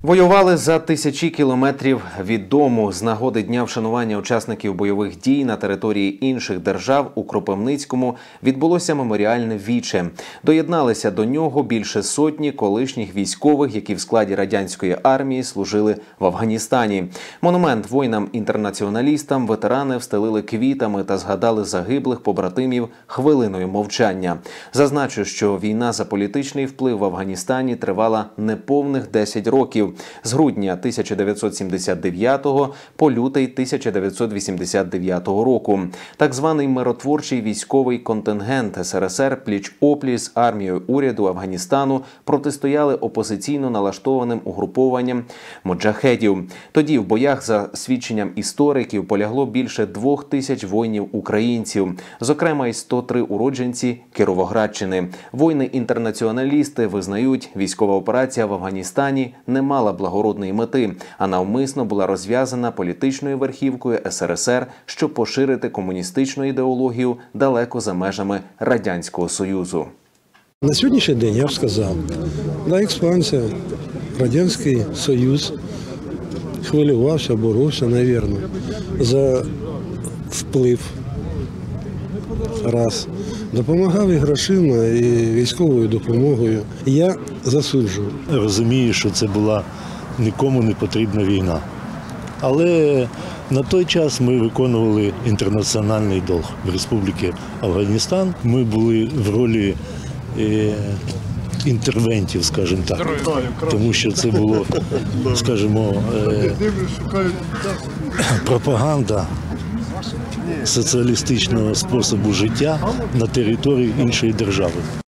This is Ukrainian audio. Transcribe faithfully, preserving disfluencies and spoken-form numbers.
Воювали за тисячі кілометрів від дому. З нагоди Дня вшанування учасників бойових дій на території інших держав у Кропивницькому відбулося меморіальне віче. Доєдналися до нього більше сотні колишніх військових, які в складі радянської армії служили в Афганістані. Монумент воїнам-інтернаціоналістам ветерани встелили квітами та згадали загиблих побратимів хвилиною мовчання. Зазначу, що війна за політичний вплив в Афганістані тривала неповних десять років. З грудня тисяча дев'ятсот сімдесят дев'ятого по лютий тисяча дев'ятсот вісімдесят дев'ятого року. Так званий миротворчий військовий контингент ес ер ес ер пліч-опліч з армією уряду Афганістану протистояли опозиційно налаштованим угрупованням моджахедів. Тоді в боях, за свідченням істориків, полягло більше двох тисяч воїнів-українців, зокрема й сто три уродженці Кіровоградщини. Воїни-інтернаціоналісти визнають, військова операція в Афганістані не мала благородної мети, а навмисно була розв'язана політичною верхівкою ес ер ес ер, щоб поширити комуністичну ідеологію далеко за межами Радянського Союзу. На сьогоднішній день, я б сказав, да, експансія, Радянський Союз хвилювався, боровся, мабуть, за вплив, раз, допомагав і грошима, і військовою допомогою. Я засуджую. Розумію, що це була нікому не потрібна війна. Але на той час ми виконували інтернаціональний долг в Республіці Афганістан. Ми були в ролі е, інтервентів, скажімо так, тому що це було, скажімо, е, пропаганда соціалістичного способу життя на території іншої держави.